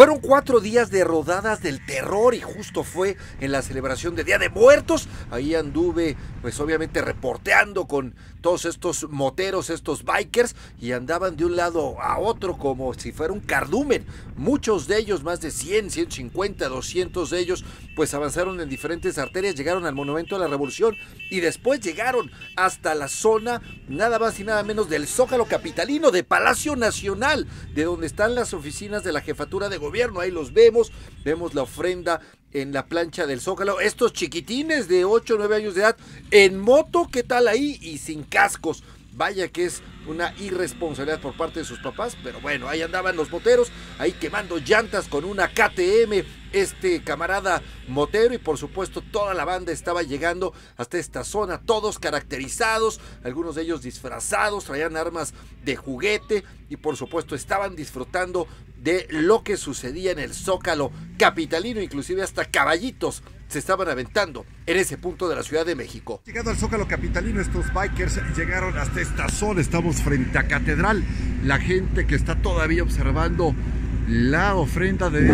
Fueron 4 días de rodadas del terror y justo fue en la celebración de Día de Muertos. Ahí anduve, pues obviamente reporteando con todos estos moteros, estos bikers, y andaban de un lado a otro como si fuera un cardumen. Muchos de ellos, más de 100, 150, 200 de ellos, pues avanzaron en diferentes arterias, llegaron al Monumento a la Revolución y después llegaron hasta la zona, nada más y nada menos, del Zócalo capitalino, de Palacio Nacional, de donde están las oficinas de la Jefatura de Gobierno. Ahí los vemos la ofrenda en la plancha del Zócalo, estos chiquitines de 8 o 9 años de edad en moto, ¿qué tal ahí? Y sin cascos. Vaya que es una irresponsabilidad por parte de sus papás, pero bueno, ahí andaban los moteros, ahí quemando llantas con una KTM, este camarada motero, y por supuesto toda la banda estaba llegando hasta esta zona, todos caracterizados, algunos de ellos disfrazados, traían armas de juguete y por supuesto estaban disfrutando de lo que sucedía en el Zócalo capitalino, inclusive hasta caballitos se estaban aventando en ese punto de la Ciudad de México. Llegando al Zócalo capitalino, estos bikers llegaron hasta esta zona, estamos frente a Catedral, la gente que está todavía observando la ofrenda de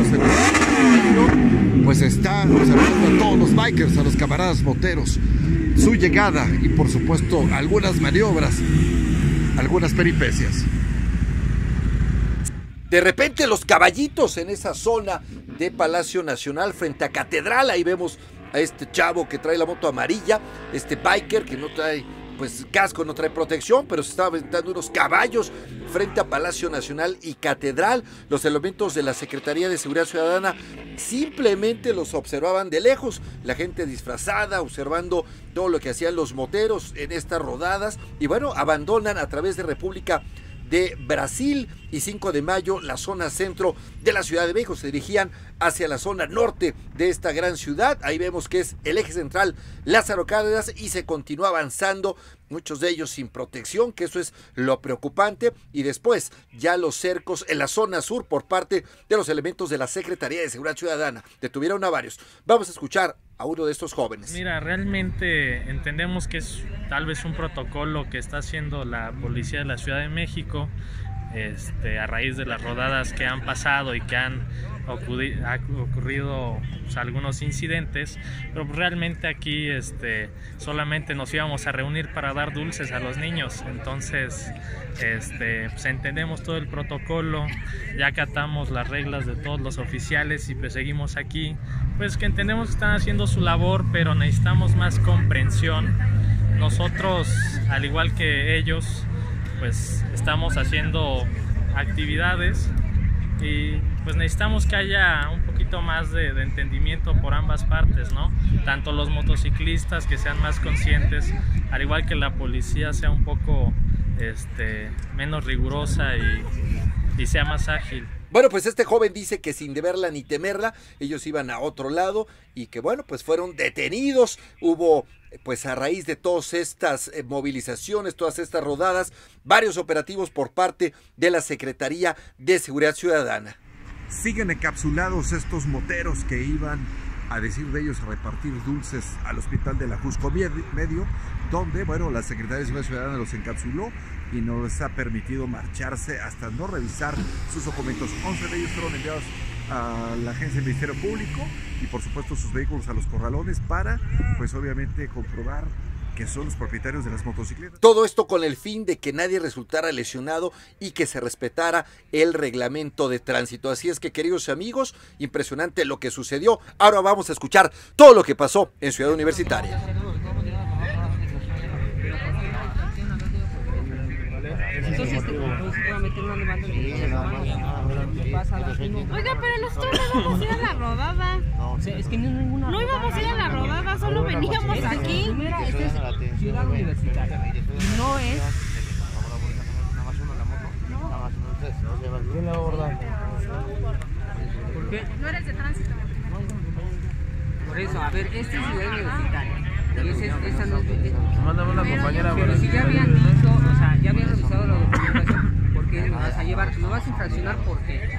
pues está observando a todos los bikers, a los camaradas moteros, su llegada y por supuesto algunas maniobras, algunas peripecias. De repente los caballitos en esa zona de Palacio Nacional frente a Catedral, ahí vemos a este chavo que trae la moto amarilla, este biker que no trae pues casco, no trae protección, pero se estaba aventando unos caballos frente a Palacio Nacional y Catedral. Los elementos de la Secretaría de Seguridad Ciudadana simplemente los observaban de lejos, la gente disfrazada, observando todo lo que hacían los moteros en estas rodadas, y bueno, abandonan a través de República de Brasil y 5 de Mayo la zona centro de la Ciudad de México. Se dirigían hacia la zona norte de esta gran ciudad. Ahí vemos que es el eje central Lázaro Cárdenas y se continúa avanzando, muchos de ellos sin protección, que eso es lo preocupante, y después ya los cercos en la zona sur por parte de los elementos de la Secretaría de Seguridad Ciudadana. Detuvieron a varios. Vamos a escuchar a uno de estos jóvenes. Mira, realmente entendemos que es tal vez un protocolo que está haciendo la policía de la Ciudad de México a raíz de las rodadas que han pasado y que han ocurrido pues, algunos incidentes, pero realmente aquí solamente nos íbamos a reunir para dar dulces a los niños. Entonces pues entendemos todo el protocolo, ya acatamos las reglas de todos los oficiales y pues seguimos aquí, pues que entendemos que están haciendo su labor, pero necesitamos más comprensión. Nosotros, al igual que ellos, pues estamos haciendo actividades y pues necesitamos que haya un poquito más de entendimiento por ambas partes, ¿no? Tanto los motociclistas que sean más conscientes, al igual que la policía sea un poco menos rigurosa y sea más ágil. Bueno, pues este joven dice que sin deberla ni temerla, ellos iban a otro lado y que bueno, pues fueron detenidos. Hubo, pues a raíz de todas estas movilizaciones, todas estas rodadas, varios operativos por parte de la Secretaría de Seguridad Ciudadana. Siguen encapsulados estos moteros que iban, a decir de ellos, a repartir dulces al hospital de la Jusco Medio, donde, bueno, la Secretaría de Seguridad Ciudadana los encapsuló y no les ha permitido marcharse hasta no revisar sus documentos. 11 de ellos fueron enviados a la agencia del Ministerio Público y por supuesto sus vehículos a los corralones para, pues obviamente, comprobar que son los propietarios de las motocicletas. Todo esto con el fin de que nadie resultara lesionado y que se respetara el reglamento de tránsito. Así es que, queridos amigos, impresionante lo que sucedió. Ahora vamos a escuchar todo lo que pasó en Ciudad Universitaria. Entonces seguramente no le mando Oiga, pero nosotros no íbamos a ir a la rodada. No, es que no hay ninguna. No íbamos a ir a la rodada, solo veníamos aquí. Mira, esta es Ciudad Universitaria. No es. Nada más uno en la moto. Nada más uno de ustedes. ¿Quién la va a abordar? ¿Por qué? No eres de tránsito. Por eso, a ver, esta es Ciudad Universitaria. Esa no es. Mándame una compañera. Pero si ya habían dicho, o sea, ya habían revisado la documentación, ¿por qué me vas a llevar? ¿Me vas a infraccionar por qué?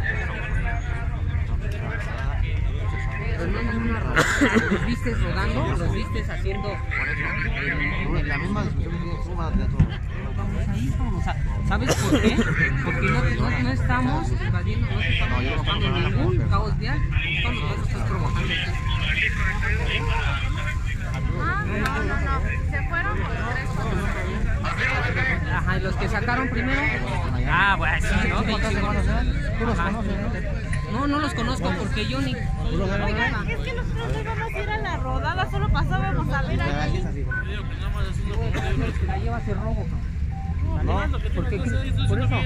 Pero no es una rodada. ¿Los vistes rodando? ¿Los vistes haciendo? La misma discusión que tuvo de todo. Vamos ahí, vamos a. ¿Sabes por qué? Porque no estamos invadiendo, no estamos provocando ningún caos vial. Estamos trabajando aquí. No. Se fueron por tres. Ajá, y los que sacaron primero. Ah, bueno, sí, ¿no? ¿Tú los conoces? No, no los conozco porque yo ni. Oigan, es que nosotros no íbamos a ir a la rodada, solo pasábamos a ver aquí. La lleva hacia robo. No, ¿por qué? Por eso.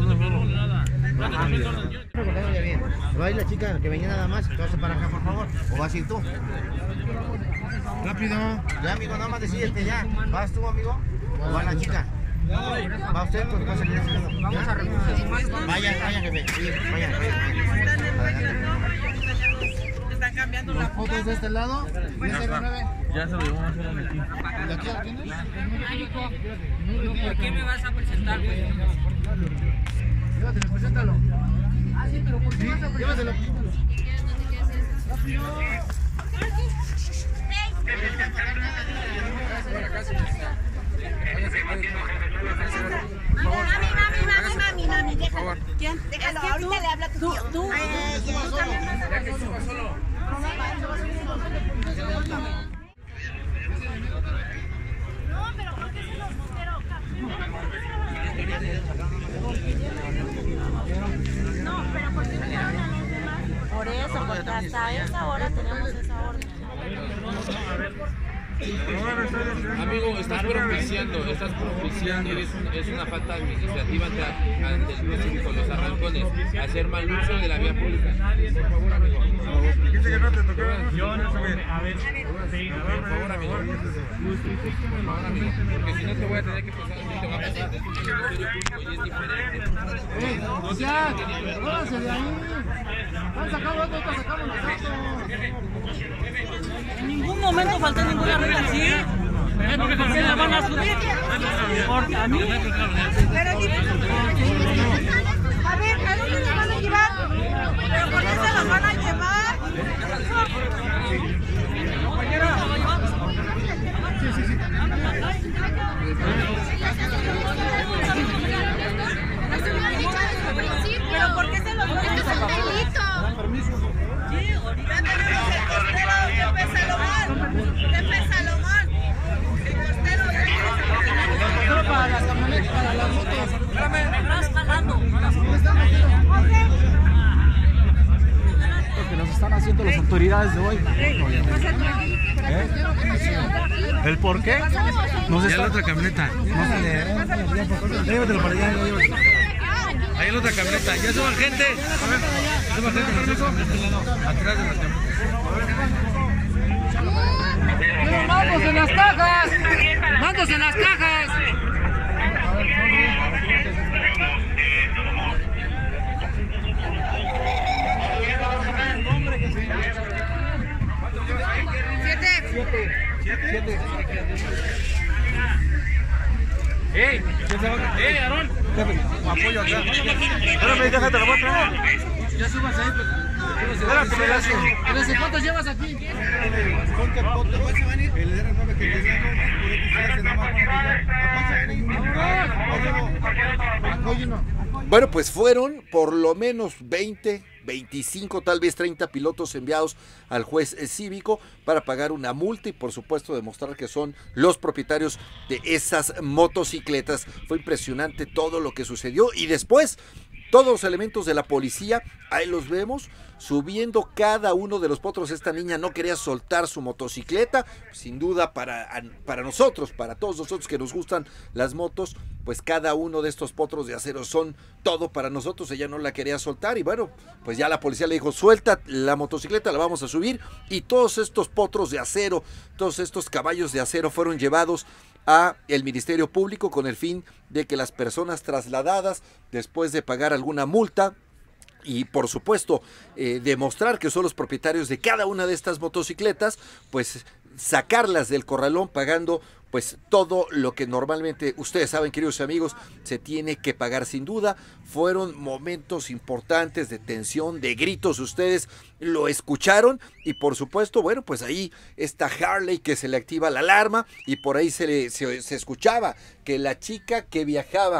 ¿Va a ir la chica que venía nada más? ¿Te vas a para acá, por favor? ¿O vas a ir tú? Rápido. Ya, amigo, nada más decídete ya. ¿Vas tú, amigo? ¿O va la chica? ¿Va usted? Pues va a salir haciendo. Vamos a recoger. Vaya, jefe. Vaya. Están cambiando ¿Las fotos de este lado? Ya se lo llevamos a hacer a mi tío. ¿De aquí la tienes? ¿Por qué me vas a presentar, güey? Llévatelo, preséntalo. Ah, sí, pero ¿por qué vas a presentar? Llévatelo. Mami, déjalo. ¿Quién? Déjalo, ahorita le habla a tu tío. Tú Ya que suba solo. No, pero ¿por qué se los moteros? No, pero ¿por qué no llevan a los demás? Por eso, porque hasta esa hora tenemos esa orden. Amigo, estás propiciando, es una falta administrativa ante el juez cívico, los arrancones, hacer mal uso de la vía pública. Por favor, amigo. Dijiste que no te tocó. Yo no sé. A ver, Por favor, amigo. Por favor, amigo. Porque si no te voy a tener que pasar, te va a pasar. Es un ministerio público y es diferente. Ya, váyanse de ahí. Han sacado otro, sacamos nosotros. En ningún momento faltó ninguna regla, ¿sí? ¿Por qué la van a subir? Porque a mí. Pero a ver, ¿a dónde los van a llevar? ¿Pero por qué se los van a llevar? ¿Pero por qué se los van a llevar? Es un delito. Sí, ahorita tenemos el costero de Salomón. El costero de Para las camionetas, para las motos. Me estás jalando. Lo que nos están haciendo las autoridades de hoy. ¿El por qué? No sé. Ya la otra camioneta. Llévatelo para allá. Ahí la otra camioneta. Ya suban gente. Suban gente, permiso. Atrás de las camionetas. ¡Mandos en las cajas! ¡Mandos en las cajas! Siete. ¡Ey! Aarón! Apoyo acá. Espérame, déjate, lo voy a traer. Ya subas ahí, pues. Espérate, ¿cuántos llevas aquí? El R9 que teníamos. Bueno, pues fueron por lo menos 20, 25, tal vez 30 pilotos enviados al juez cívico para pagar una multa y por supuesto demostrar que son los propietarios de esas motocicletas. Fue impresionante todo lo que sucedió y después todos los elementos de la policía, ahí los vemos, subiendo cada uno de los potros. Esta niña no quería soltar su motocicleta, sin duda para nosotros, para todos nosotros que nos gustan las motos, pues cada uno de estos potros de acero son todo para nosotros. Ella no la quería soltar y bueno, pues ya la policía le dijo, suelta la motocicleta, la vamos a subir, y todos estos potros de acero, todos estos caballos de acero fueron llevados a el Ministerio Público con el fin de que las personas trasladadas, después de pagar alguna multa y por supuesto demostrar que son los propietarios de cada una de estas motocicletas, pues sacarlas del corralón pagando pues todo lo que normalmente, ustedes saben, queridos amigos, se tiene que pagar. Sin duda fueron momentos importantes de tensión, de gritos, ustedes lo escucharon y por supuesto, bueno, pues ahí está Harley que se le activa la alarma y por ahí se escuchaba que la chica que viajaba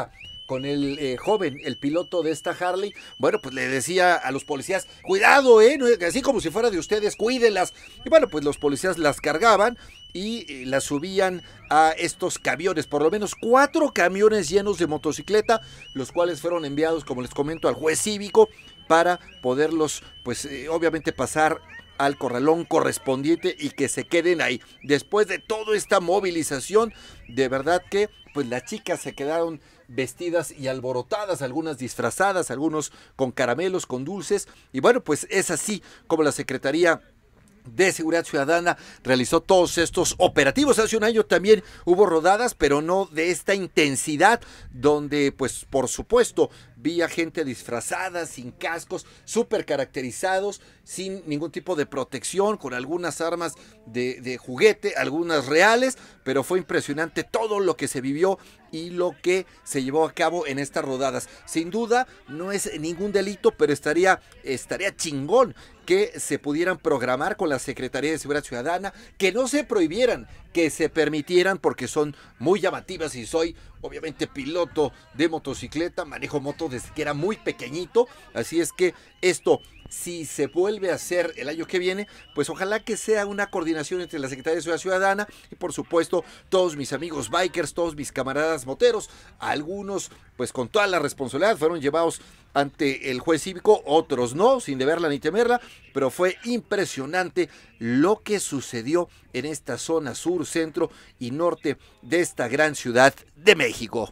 con el joven, el piloto de esta Harley. Bueno, pues le decía a los policías, cuidado, así como si fuera de ustedes, cuídenlas. Y bueno, pues los policías las cargaban y las subían a estos camiones, por lo menos 4 camiones llenos de motocicleta, los cuales fueron enviados, como les comento, al juez cívico para poderlos, pues obviamente pasar al corralón correspondiente y que se queden ahí. Después de toda esta movilización, de verdad que pues las chicas se quedaron vestidas y alborotadas, algunas disfrazadas, algunos con caramelos, con dulces, y bueno, pues es así como la Secretaría de Seguridad Ciudadana realizó todos estos operativos. Hace un año también hubo rodadas, pero no de esta intensidad, donde pues por supuesto vi a gente disfrazada, sin cascos, súper caracterizados, sin ningún tipo de protección, con algunas armas de juguete, algunas reales, pero fue impresionante todo lo que se vivió y lo que se llevó a cabo en estas rodadas. Sin duda no es ningún delito, pero estaría chingón que se pudieran programar con la Secretaría de Seguridad Ciudadana, que no se prohibieran, que se permitieran, porque son muy llamativas y soy obviamente piloto de motocicleta, manejo moto desde que era muy pequeñito, así es que esto, si se vuelve a hacer el año que viene, pues ojalá que sea una coordinación entre la Secretaría de Seguridad Ciudadana y por supuesto todos mis amigos bikers, todos mis camaradas moteros, algunos pues con toda la responsabilidad fueron llevados ante el juez cívico, otros no, sin deberla ni temerla, pero fue impresionante lo que sucedió en esta zona sur, centro y norte de esta gran ciudad de México.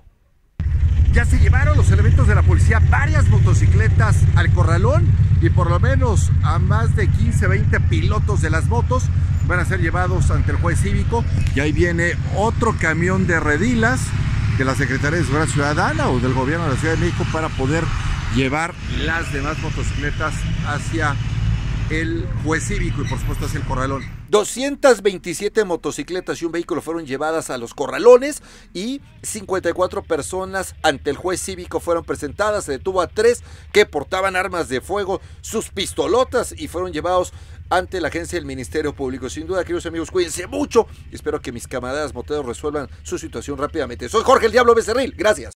Ya se llevaron los elementos de la policía varias motocicletas al corralón y por lo menos a más de 15, 20 pilotos de las motos van a ser llevados ante el juez cívico. Y ahí viene otro camión de redilas de la Secretaría de Seguridad Ciudadana o del gobierno de la Ciudad de México para poder llevar las demás motocicletas hacia el juez cívico y por supuesto hacia el corralón. 227 motocicletas y un vehículo fueron llevadas a los corralones y 54 personas ante el juez cívico fueron presentadas. Se detuvo a 3 que portaban armas de fuego, sus pistolotas, y fueron llevados ante la agencia del Ministerio Público. Sin duda, queridos amigos, cuídense mucho y espero que mis camaradas moteros resuelvan su situación rápidamente. Soy Jorge el Diablo Becerril, gracias.